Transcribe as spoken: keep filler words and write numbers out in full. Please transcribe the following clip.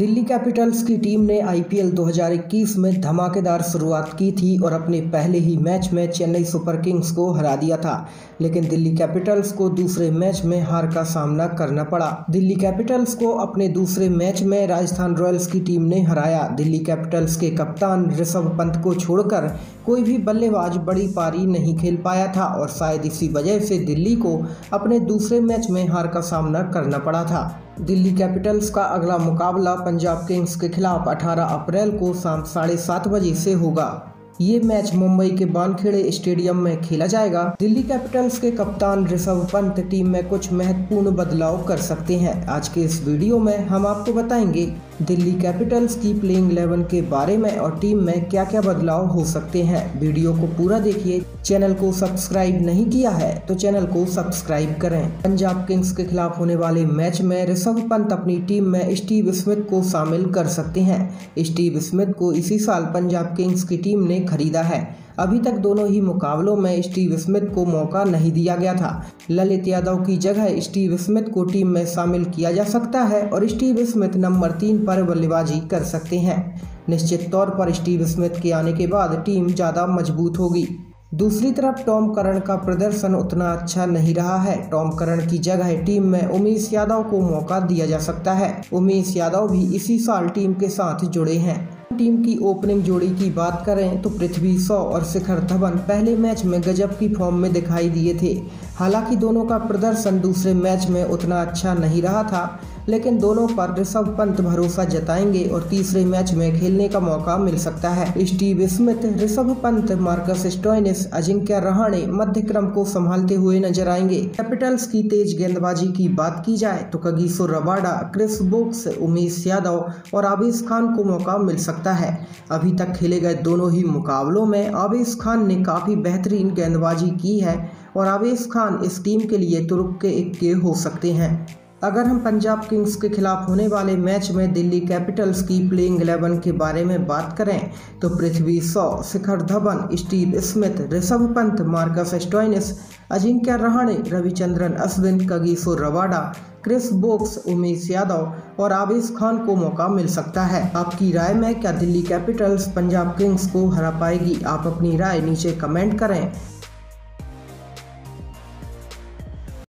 Delhi capitals की team ने IPL दो हज़ार इक्कीस में धमाकेदार शुरुआत की थी और अपने पहले ही मैच में चेन्नई सुपर किंग्स को हरा दिया था, लेकिन दिल्ली कैपिटल्स को दूसरे मैच में हार का सामना करना पड़ा। दिल्ली कैपिटल्स को अपने दूसरे मैच में राजस्थान रॉयल्स की टीम ने हराया। दिल्ली कैपिटल्स के कप्तान ऋषभ पंत को छोड़कर कोई भी बल्लेबाज बड़ी पारी नहीं खेल पाया था और शायद इसी वजह से दिल्ली को अपने दूसरे मैच में हार का सामना करना पड़ा था। दिल्ली कैपिटल्स का अगला मुकाबला पंजाब किंग्स के खिलाफ अठारह अप्रैल को शाम साढ़े सात बजे से होगा। ये मैच मुंबई के वानखेड़े स्टेडियम में खेला जाएगा। दिल्ली कैपिटल्स के कप्तान ऋषभ पंत टीम में कुछ महत्वपूर्ण बदलाव कर सकते हैं। आज के इस वीडियो में हम आपको बताएंगे दिल्ली कैपिटल्स की प्लेइंग इलेवन के बारे में और टीम में क्या क्या बदलाव हो सकते हैं। वीडियो को पूरा देखिए। चैनल को सब्सक्राइब नहीं किया है तो चैनल को सब्सक्राइब करें। पंजाब किंग्स के खिलाफ होने वाले मैच में ऋषभ पंत अपनी टीम में स्टीव स्मिथ को शामिल कर सकते हैं। स्टीव स्मिथ को इसी साल पंजाब किंग्स की टीम ने खरीदा है। अभी तक दोनों ही मुकाबलों में स्टीव स्मिथ को मौका नहीं दिया गया था। ललित यादव की जगह स्टीव स्मिथ को टीम में शामिल किया जा सकता है और स्टीव स्मिथ नंबर तीन पर बल्लेबाजी कर सकते हैं। निश्चित तौर पर स्टीव स्मिथ के आने के बाद टीम ज़्यादा मजबूत होगी। दूसरी तरफ टॉम करन का प्रदर्शन उतना अच्छा नहीं रहा है। टॉम करन की जगह टीम में उमेश यादव को मौका दिया जा सकता है। उमेश यादव भी इसी साल टीम के साथ जुड़े हैं। टीम की ओपनिंग जोड़ी की बात करें तो पृथ्वी शॉ और शिखर धवन पहले मैच में गजब की फॉर्म में दिखाई दिए थे। हालांकि दोनों का प्रदर्शन दूसरे मैच में उतना अच्छा नहीं रहा था, लेकिन दोनों पर ऋषभ पंत भरोसा जताएंगे और तीसरे मैच में खेलने का मौका मिल सकता है। Steve Smith, Rishabh Pant, Marcus Stoinis, Ajinkya Rahane मध्य क्रम को संभालते हुए नजर आएंगे। कैपिटल्स की तेज गेंदबाजी की बात की जाए तो Kagiso Rabada, Chris Woakes, Umesh Yadav और आवेश खान को मौका मिल सकता है। अभी तक खेले गए दोनों ही मुकाबलों में आवेश खान ने काफी बेहतरीन गेंदबाजी की है और आवेश खान इस टीम के लिए तुरुप के इक्के हो सकते हैं। अगर हम पंजाब किंग्स के खिलाफ होने वाले मैच में दिल्ली कैपिटल्स की प्लेइंग इलेवन के बारे में बात करें तो Prithvi Shaw, Shikhar Dhawan, Steve Smith, Rishabh Pant, Marcus Stoinis, Ajinkya Rahane, Ravichandran Ashwin, Kagiso Rabada, Chris Woakes, Umesh Yadav और आवेश खान को मौका मिल सकता है। आपकी राय में क्या दिल्ली कैपिटल्स पंजाब किंग्स को हरा पाएगी? आप अपनी राय नीचे कमेंट करें।